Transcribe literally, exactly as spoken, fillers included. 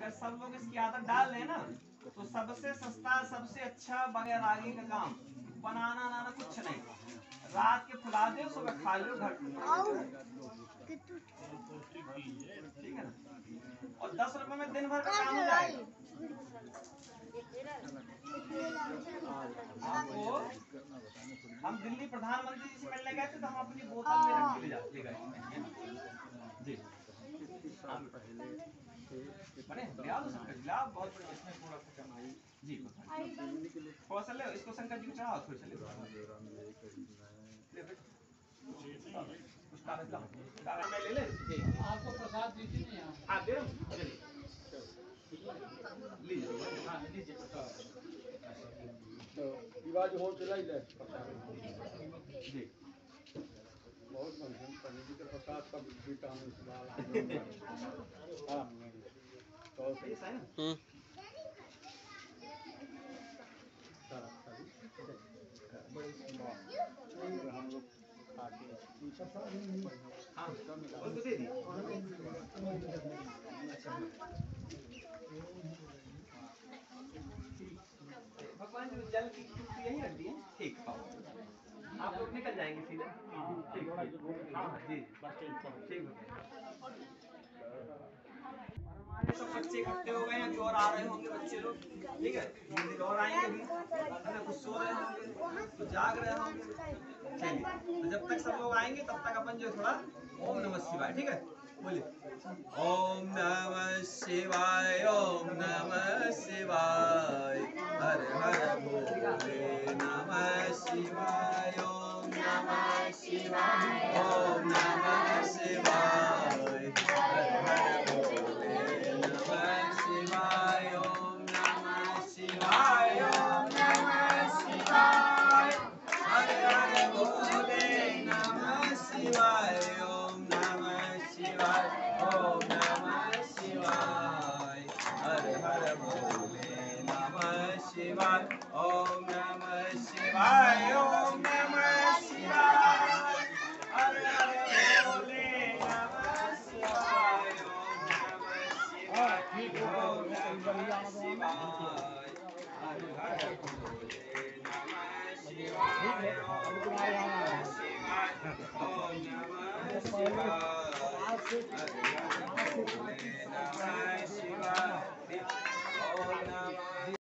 अगर सब लोग इसकी आदत डाल लें ना तो सबसे सस्ता सबसे अच्छा बगैर आगे का काम बनाना ना कुछ नहीं, रात के फुला दो सुबह खा लो घर, ठीक है ना। और दस रुपए में दिन भर का काम हो जाएगा। आपको हम दिल्ली प्रधानमंत्री जी से मिलने गए थे तो हम अपनी बोतल में रख के ले जाते गए जी। बने ले आओ शंकर जी, लाओ बहुत बढ़िया, इसमें थोड़ा सा कमाई जी, थोड़ा सा ले इसको शंकर जी को चढ़ाओ, थोड़ा सा ले कुछ कागज लाओ, कागज में ले ले आपको प्रसाद दीजिए नहीं यहाँ। हाँ दे लीजिए, हाँ लीजिए तो विवाह हो चला ही ले जी। बहुत मनन करने के प्रसाद का विटामिन वाला हां तो सही है ना। हम्म हम लोग खाते हाँ उनको दे दी। भगवान जी जल की कुर्सी यहीं रख दिए, ठीक आप लोग निकल जाएंगे सीधे, ठीक हाँ जी ठीक। हमारे सब बच्चे इकट्ठे हो गए हैं, जो और आ रहे होंगे बच्चे लोग, ठीक है हिंदी और आएंगे भी, अगर कुछ सो रहे होंगे तो जाग रहे होंगे, चलिए तो जब तक सब लोग आएंगे तब तक अपन जो थोड़ा ओम नमः शिवाय, ठीक है बोलिए ओम नमः शिवाय ओम नमः शिवाय हर हर भोले नमः शिवाय ओम नमः शिवाय ओम नमः शिवाय हर हर भोले नमः शिवाय ओम नमः शिवाय ओम नमः शिवाय हर हर भोले नमः शिवाय ओम नमः शिवाय ओम नमः शिवाय हर हर भोले नमः शिवाय ओम नमः शिवाय ओम नमः शिवाय हर हर भोले नमः शिवाय ओम नमः शिवाय ओम नमः शिवाय हर हर भोले नमः शिवाय ओम नमः शिवाय ओम नमः शिवाय हर हर भोले नमः